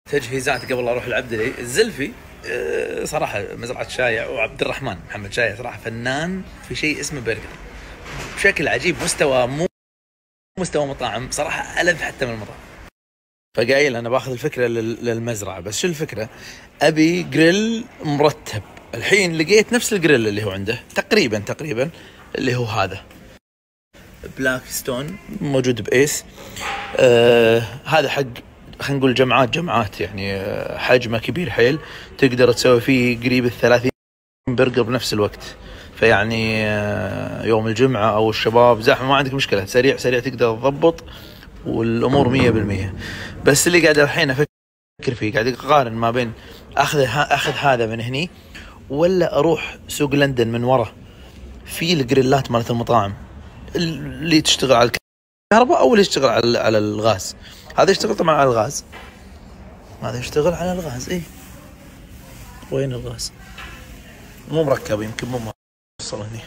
تجهيزات قبل اروح العبدلي الزلفي. صراحه مزرعه شايع وعبد الرحمن محمد شايع صراحه فنان في شيء اسمه برجر بشكل عجيب. مستوى مو مستوى مطاعم صراحه ألذ حتى من المطاعم. فقايل انا باخذ الفكره للمزرعه، بس شو الفكره؟ ابي جريل مرتب. الحين لقيت نفس الجريل اللي هو عنده تقريبا اللي هو هذا بلاك ستون موجود بإيس. هذا حق خلينا نقول جمعات يعني حجمه كبير حيل، تقدر تسوي فيه قريب 30 برجر بنفس الوقت. فيعني يوم الجمعة أو الشباب زحمة ما عندك مشكلة، سريع تقدر تضبط والأمور 100%. بس اللي قاعد الحين أفكر فيه، قاعد أقارن ما بين أخذ هذا من هني ولا أروح سوق لندن من ورا في الجريلات مالت المطاعم اللي تشتغل على الكهرباء أو اللي يشتغل على الغاز. هذا يشتغل طبعا على الغاز، هذا يشتغل على الغاز. إيه وين الغاز؟ مو مركب، يمكن مو موصل هني.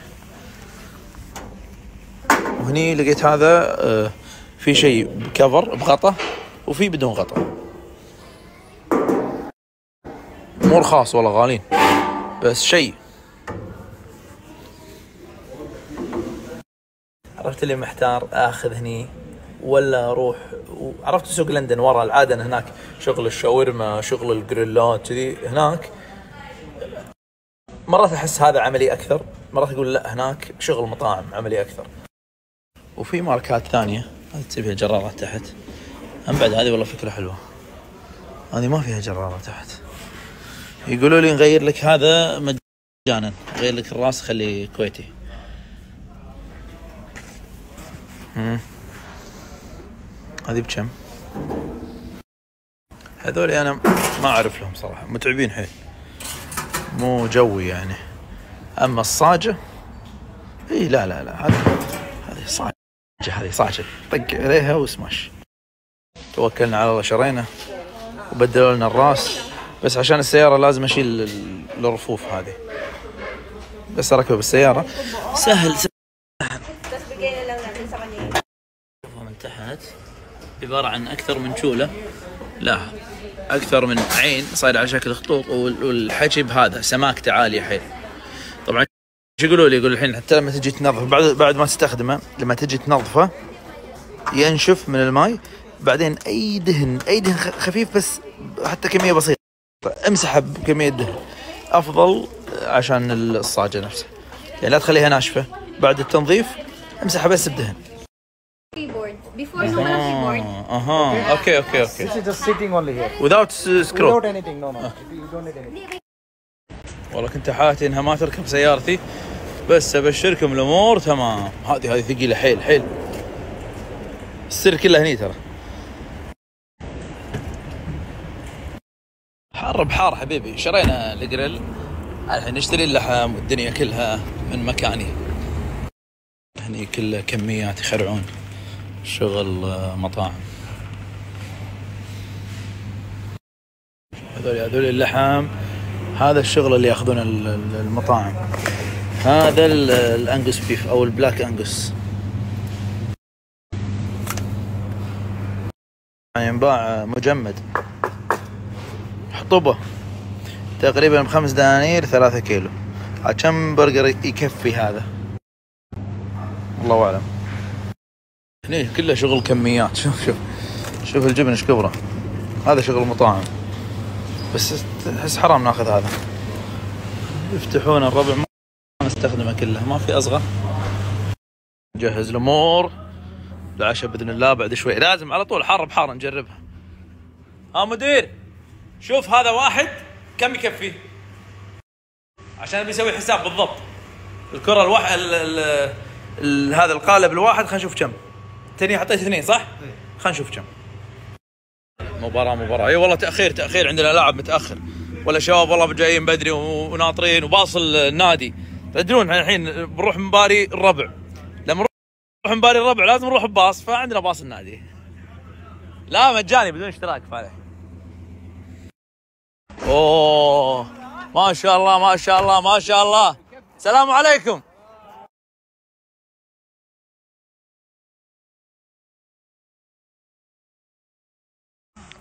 وهني لقيت هذا في شيء بكفر بغطا وفي بدون غطا. مو رخاص ولا غالين، بس شيء. عرفت اللي محتار اخذ هني ولا اروح. عرفت سوق لندن ورا العادة هناك شغل الشاورما، شغل الجريلات كذي هناك. مرات احس هذا عملي اكثر، مرات اقول لا هناك شغل مطاعم عملي اكثر. وفي ماركات ثانية هذه تبيها جرارات تحت. هم بعد هذه والله فكرة حلوة، هذه ما فيها جرارة تحت. يقولوا لي نغير لك هذا مجانا، نغير لك الراس خليه كويتي. هذه بكم؟ هذول انا ما اعرف لهم صراحة، متعبين حيل، مو جوي يعني. اما الصاجة اي لا هذه صاجة طق عليها وسماش. توكلنا على الله، شرينا وبدلوا لنا الراس، بس عشان السيارة لازم اشيل الرفوف هذه. بس اركب السيارة سهل. من تحت عبارة عن أكثر من شولة، لا أكثر من عين صاير على شكل خطوط، والحجب هذا سماكته عالية حيل. طبعا شو يقولوا لي؟ يقول الحين حتى لما تجي تنظف بعد ما تستخدمه، لما تجي تنظفه ينشف من الماء، بعدين أي دهن خفيف بس حتى كمية بسيطة امسحه بكمية دهن أفضل عشان الصاجة نفسها. يعني لا تخليها ناشفة، بعد التنظيف امسحها بس بدهن. Before no keyboard. Okay. This is just sitting only here. Without screw. Without anything, no. You don't need anything. والله كنت حاتي انها ما تركب سيارتي، بس ابشركم الامور تمام. هذه ثقيلة حيل. السر كله هني ترى. حار بحار حبيبي. شرينا الجريل، الحين نشتري اللحم والدنيا كلها من مكاني. هني كله كميات يخرعون، شغل مطاعم. هذول اللحم، هذا الشغل اللي ياخذون المطاعم. هذا الانجوس بيف او البلاك انجوس، ينباع مجمد حطبه تقريبا ب5 دنانير 3 كيلو. كم برجر يكفي هذا؟ الله اعلم. هني كله شغل كميات. شوف الجبن ايش كبره. هذا شغل مطاعم، بس تحس حرام ناخذ هذا. يفتحون الربع ما نستخدمه كله، ما في اصغر. نجهز الامور العشاء باذن الله بعد شوي. لازم على طول حار بحار نجربها. مدير شوف هذا واحد كم يكفي عشان بيسوي حساب بالضبط. الكرة الواحد هذا القالب الواحد خلينا نشوف كم. تاني حطيت 2 صح؟ خلينا نشوف كم. مباراة. اي والله تأخير عندنا لاعب متأخر، ولا شباب والله جايين بدري وناطرين وباصل النادي. تدرون الحين بنروح مباري الربع، لما نروح مباري الربع لازم نروح بباص، فعندنا باص النادي. لا مجاني بدون اشتراك فعلا. اوه ما شاء الله. السلام عليكم.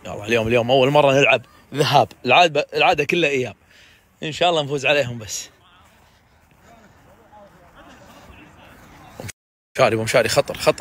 يلا اليوم اول مره نلعب ذهاب، العاده كلها اياب. ان شاء الله نفوز عليهم. بس مشاري خطر.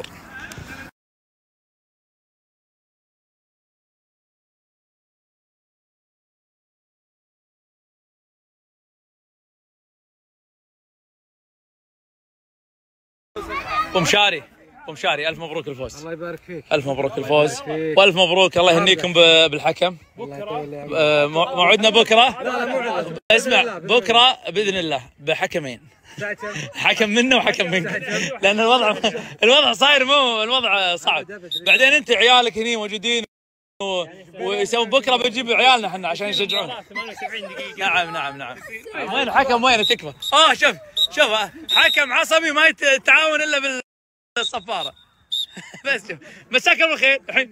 مشاري الف مبروك الفوز. الله يبارك فيك. الف مبروك الفوز والف مبروك. الله يهنيكم بالحكم. موعدنا بكره. اسمع بكره باذن الله بحكمين، حكم منا وحكم منك، لان الوضع صاير مو الوضع صعب. بعدين انت عيالك هني موجودين ويسوون بكره بنجيب عيالنا احنا عشان يشجعون. نعم. وين الحكم؟ وين تكفى؟ شوف حكم عصبي ما يتعاون الا بالصفاره. بس شوف مساك بالخير الحين.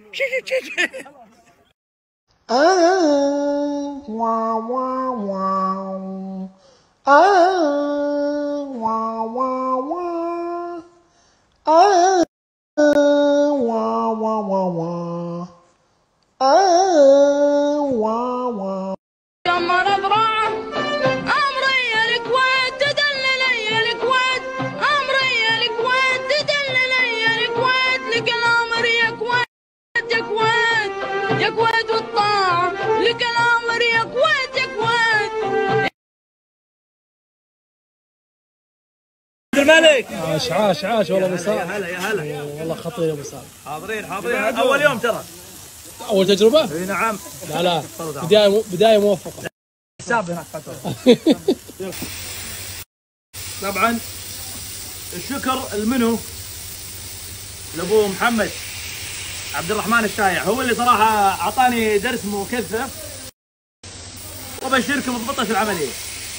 يا كويت والطاعة لك الأمر يا كويت يا كويت. الملك عاش والله ابو سالم. يا هلا والله خطير ابو سالم. حاضرين اول يوم ترى. اول تجربه؟ اي نعم. لا بدايه موفقه. حساب هناك طبعا الشكر المنو لابو محمد عبد الرحمن الشايع، هو اللي صراحه اعطاني درس مكثف، وبشركم بضبطه العمليه.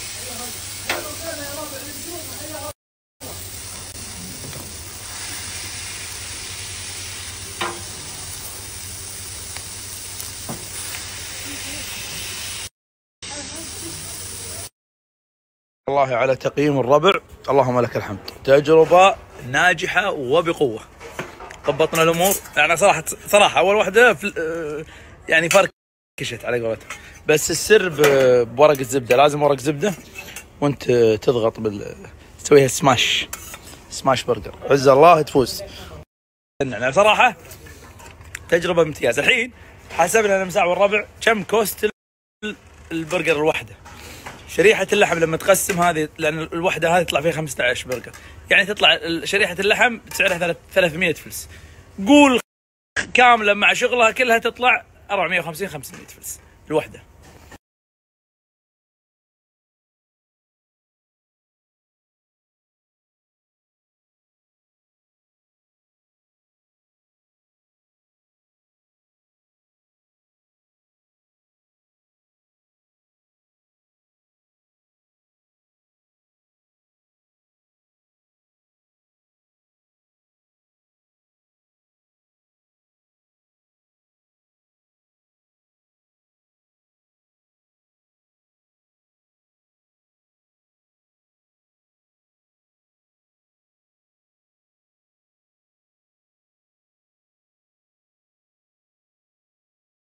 الله على تقييم الربع، اللهم لك الحمد. تجربة ناجحة وبقوة، ضبطنا الأمور. يعني صراحة أول واحدة يعني فركشت على قولتهم، بس السر بورق الزبدة. لازم ورق زبدة وأنت تضغط تسويها سماش برجر، عز الله تفوز. يعني صراحة تجربة امتياز. الحين حسبنا أنا مساع والربع كم كوست البرجر الواحدة. شريحة اللحم لما تقسم هذه، لأن الوحدة هذه يطلع فيها 15 برجر، يعني تطلع شريحة اللحم سعرها 300 فلس. قول كاملة مع شغلها كلها تطلع 450-500 فلس الوحدة.